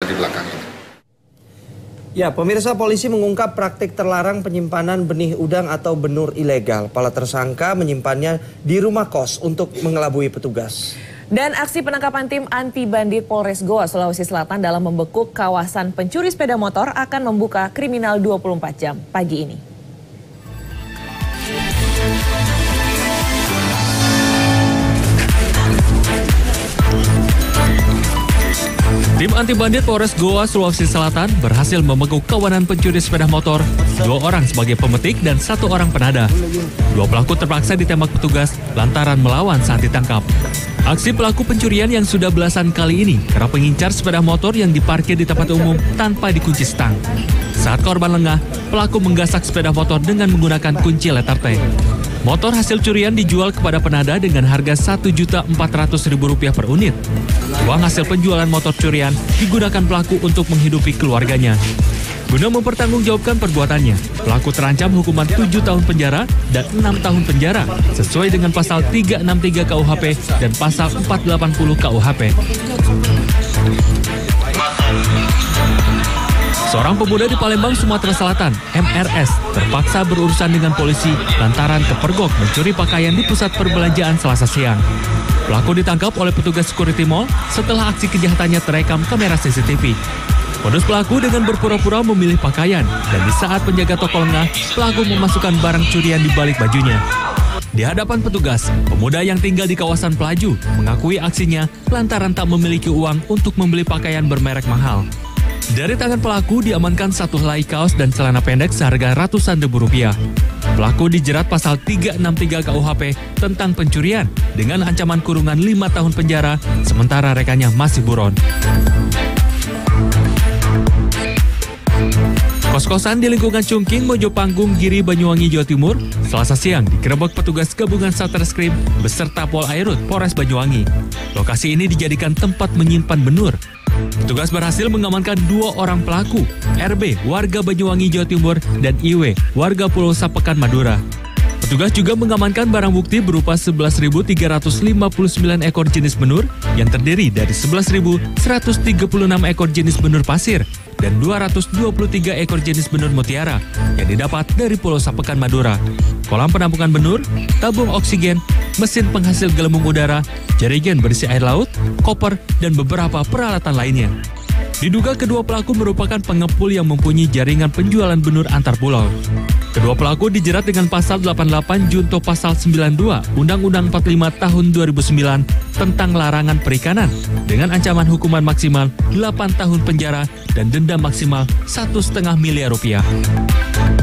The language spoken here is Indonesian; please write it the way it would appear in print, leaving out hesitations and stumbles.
di belakang ini. Ya, pemirsa, polisi mengungkap praktik terlarang penyimpanan benih udang atau benur ilegal. Para tersangka menyimpannya di rumah kos untuk mengelabui petugas. Dan aksi penangkapan tim anti bandit Polres Goa, Sulawesi Selatan dalam membekuk kawasan pencuri sepeda motor akan membuka kriminal 24 jam pagi ini. Tim anti bandit Polres Goa, Sulawesi Selatan berhasil membekuk kawanan pencuri sepeda motor, 2 orang sebagai pemetik dan 1 orang penada. 2 pelaku terpaksa ditembak petugas lantaran melawan saat ditangkap. Aksi pelaku pencurian yang sudah belasan kali ini kerap mengincar sepeda motor yang diparkir di tempat umum tanpa dikunci stang. Saat korban lengah, pelaku menggasak sepeda motor dengan menggunakan kunci letter T. Motor hasil curian dijual kepada penada dengan harga Rp1.400.000 per unit. Uang hasil penjualan motor curian digunakan pelaku untuk menghidupi keluarganya. Guna mempertanggungjawabkan perbuatannya, pelaku terancam hukuman 7 tahun penjara dan 6 tahun penjara sesuai dengan pasal 363 KUHP dan pasal 480 KUHP. Seorang pemuda di Palembang, Sumatera Selatan, MRS, terpaksa berurusan dengan polisi lantaran kepergok mencuri pakaian di pusat perbelanjaan Selasa siang. Pelaku ditangkap oleh petugas security mall setelah aksi kejahatannya terekam kamera CCTV. Modus pelaku dengan berpura-pura memilih pakaian dan di saat penjaga toko lengah, pelaku memasukkan barang curian di balik bajunya. Di hadapan petugas, pemuda yang tinggal di kawasan Pelaju mengakui aksinya lantaran tak memiliki uang untuk membeli pakaian bermerek mahal. Dari tangan pelaku diamankan 1 helai kaos dan celana pendek seharga ratusan ribu rupiah. Pelaku dijerat pasal 363 KUHP tentang pencurian dengan ancaman kurungan 5 tahun penjara, sementara rekannya masih buron. Kos-kosan di lingkungan Cungking, Mojopanggung, Giri, Banyuwangi, Jawa Timur, Selasa siang digerebek petugas gabungan Satreskrim beserta Pol Airut Polres Banyuwangi. Lokasi ini dijadikan tempat menyimpan benur. Petugas berhasil mengamankan 2 orang pelaku, RB, warga Banyuwangi, Jawa Timur, dan IW, warga Pulau Sapekan, Madura. Petugas juga mengamankan barang bukti berupa 11.359 ekor jenis benur yang terdiri dari 11.136 ekor jenis benur pasir dan 223 ekor jenis benur mutiara yang didapat dari Pulau Sapekan, Madura. Kolam penampungan benur, tabung oksigen, mesin penghasil gelembung udara, jerigen berisi air laut, koper, dan beberapa peralatan lainnya. Diduga kedua pelaku merupakan pengepul yang mempunyai jaringan penjualan benur antar pulau. Kedua pelaku dijerat dengan pasal 88 junto pasal 92 Undang-Undang 45 tahun 2009 tentang larangan perikanan dengan ancaman hukuman maksimal 8 tahun penjara dan denda maksimal Rp1,5 miliar.